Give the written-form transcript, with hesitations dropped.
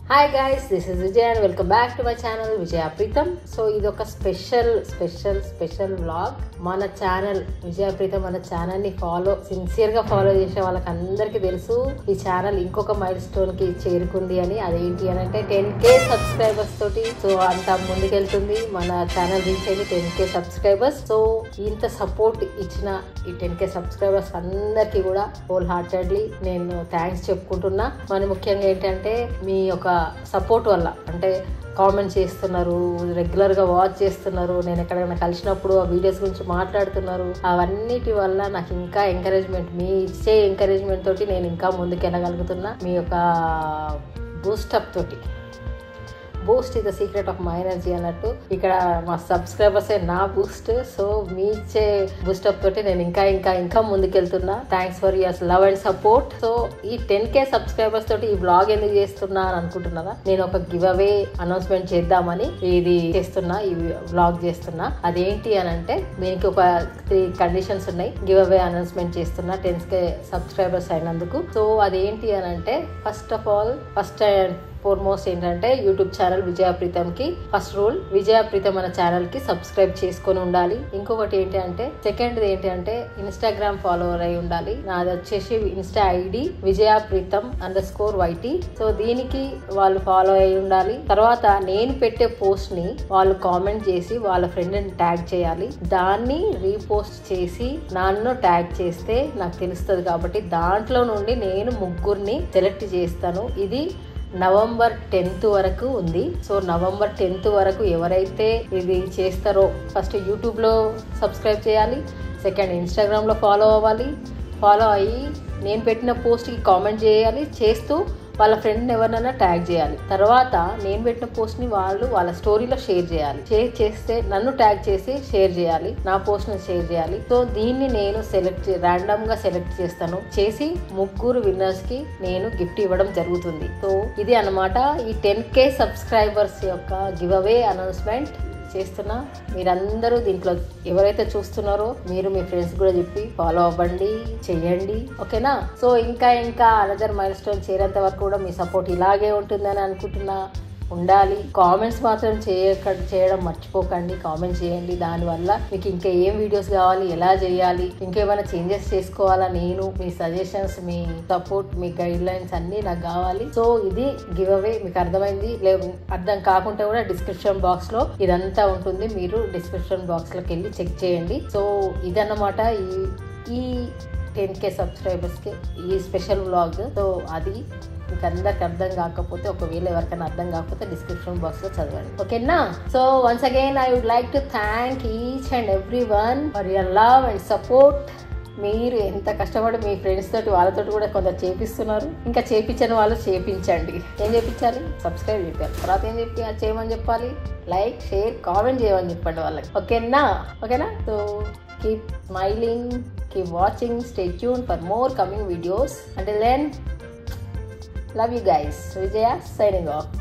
Hi guys, this is Vijay and welcome back to my channel Vijaya Pritam. So idoka special vlog. మన channel Vijaya Preetham మన channel ని sincere గా follow చేసే వాళ్ళకి అందరికీ తెలుసు ఈ ఛానల్ ఇంకొక మైల్ స్టోన్ కి చేరుకుంది అని. అదేంటి అని అంటే 10K సబ్స్క్రైబర్స్ తోటి. సో అంత ముందుకెళ్తుంది మన ఛానల్ రీచ్ అయింది 10K సబ్స్క్రైబర్స్. సో ఇంత సపోర్ట్ ఇచ్చిన ఈ 10K సబ్స్క్రైబర్స్ అందరికీ కూడా హోల్ హార్టెడ్లీ నేను థ్యాంక్స్ చెప్పుకుంటున్నా. మరి ముఖ్యంగా ఏంటంటే మీ యొక్క సపోర్ట్ వల్ల, అంటే కామెంట్ చేస్తున్నారు, రెగ్యులర్ గా వాచ్ చేస్తున్నారు, నేను ఎక్కడైనా కలిసినప్పుడు ఆ వీడియోస్ గురించి మాట్లాడుతున్నారు, అవన్నిటి వల్ల నాకు ఇంకా ఎంకరేజ్మెంట్, మీ ఇచ్చే ఎంకరేజ్మెంట్ తోటి నేను ఇంకా ముందుకు వెళ్ళగలుగుతున్నా. మీ యొక్క బూస్టప్ తోటి. Boost is the secret of my energy అన్నట్టు ఇక్కడ మా సబ్స్క్రైబర్సే నా బూస్ట్. సో మీ ఇచ్చే బూస్టప్ తోటి నేను ఇంకా ముందుకెళ్తున్నా. Thanks for your love and support. So ఈ 10K సబ్స్క్రైబర్స్ తోటి ఈ బ్లాగ్ ఎందుకు చేస్తున్నా అని అనుకుంటున్నారా? నేను ఒక గివ్ అవే అనౌన్స్మెంట్ చేద్దామని ఇది చేస్తున్నా, ఈ బ్లాగ్ చేస్తున్నా. అదేంటి అని అంటే దీనికి ఒక 3 కండిషన్స్ ఉన్నాయి. గివ్ అవే అనౌన్స్మెంట్ చేస్తున్నా 10K సబ్స్క్రైబర్స్ అయినందుకు. సో అదేంటి అని అంటే ఫస్ట్ అండ్ ఫార్మోస్ట్ ఏంటంటే యూట్యూబ్ ఛానల్ విజయ ప్రీతం కి ఫస్ట్ రూల్, విజయ ప్రీతం అనే ఛానల్ కి సబ్స్క్రైబ్ చేసుకొని ఉండాలి. ఇంకొకటి ఏంటి అంటే సెకండ్ ఏంటి అంటే ఇన్స్టాగ్రామ్ ఫాలోవర్ అయి ఉండాలి. నాది వచ్చేసి insta ID Vijaya Preetham _YT. So దీనికి వాళ్ళు ఫాలో అయి ఉండాలి. తర్వాత నేను పెట్టే పోస్ట్ ని వాళ్ళు కామెంట్ చేసి వాళ్ళ ఫ్రెండ్ ని ట్యాగ్ చేయాలి. దాన్ని రీపోస్ట్ చేసి నన్ను ట్యాగ్ చేస్తే నాకు తెలుస్తుంది. కాబట్టి దాంట్లో నుండి నేను 3 సెలెక్ట్ చేస్తాను. ఇది నవంబర్ 10th వరకు ఉంది. సో నవంబర్ 10th వరకు ఎవరైతే ఇది చేస్తారో ఫస్ట్ యూట్యూబ్లో సబ్స్క్రైబ్ చేయాలి, సెకండ్ ఇన్స్టాగ్రామ్లో ఫాలో అవ్వాలి, ఫాలో అయ్యి నేను పెట్టిన పోస్ట్కి కామెంట్ చేయాలి, చేస్తూ వాళ్ళ ఫ్రెండ్ని ఎవరినైనా ట్యాగ్ చేయాలి. తర్వాత నేను పెట్టిన పోస్ట్ని వాళ్ళ స్టోరీలో షేర్ చేయాలి. షేర్ చేస్తే నన్ను ట్యాగ్ చేసి షేర్ చేయాలి, నా పోస్ట్ని షేర్ చేయాలి. సో దీన్ని నేను ర్యాండమ్ గా సెలెక్ట్ చేస్తాను. చేసి 3 విన్నర్స్ కి నేను గిఫ్ట్ ఇవ్వడం జరుగుతుంది. సో ఇది అన్నమాట ఈ 10K సబ్స్క్రైబర్స్ యొక్క గివ్ అవే అనౌన్స్మెంట్ చేస్తున్నా. మీరందరూ దీంట్లో ఎవరైతే చూస్తున్నారో మీరు మీ ఫ్రెండ్స్ కూడా చెప్పి ఫాలో అవ్వండి, చెయ్యండి, ఓకేనా? సో ఇంకా అనదర్ మైల్ స్టోన్ చేరేంత వరకు కూడా మీ సపోర్ట్ ఇలాగే ఉంటుందని అనుకుంటున్నా. ఉండాలి. కామెంట్స్ మాత్రం చేయడం మర్చిపోకండి. కామెంట్ చేయండి. దానివల్ల మీకు ఇంకా ఏం వీడియోస్ కావాలి, ఎలా చేయాలి, ఇంకేమైనా చేంజెస్ చేసుకోవాలా, నేను మీ సజెషన్స్, మీ సపోర్ట్, మీ గైడ్ లైన్స్ అన్ని నాకు కావాలి. సో ఇది గివ్ అవే. మీకు అర్థమైంది? అర్థం కాకుంటే కూడా డిస్క్రిప్షన్ బాక్స్ లో ఇదంతా ఉంటుంది. మీరు డిస్క్రిప్షన్ బాక్స్ లోకి వెళ్ళి చెక్ చేయండి. సో ఇదన్నమాట ఈ 10K సబ్స్క్రైబర్స్ కి ఈ స్పెషల్ వ్లాగ్. సో అది మీకు అందరికి అర్థం కాకపోతే, ఒకవేళ ఎవరికైనా అర్థం కాకపోతే డిస్క్రిప్షన్ బాక్స్ లో చదవండి, ఓకేనా? So once again I would like to thank each and every one for your love and support. మీరు ఎంత కష్టపడి మీ ఫ్రెండ్స్ తోటి వాళ్ళతోటి కూడా కొంత చేపిస్తున్నారు. ఇంకా చేపించని వాళ్ళు చేపించండి. ఏం చేపించాలి? సబ్స్క్రైబ్ చెప్పాలి. తర్వాత ఏం చేయమని చెప్పాలి? లైక్, షేర్, కామెంట్ చేయమని చెప్పండి వాళ్ళకి, ఓకేనా? So keep smiling, keep watching, stay tuned for more coming videos. Until then, love you guys. Vijaya signing off.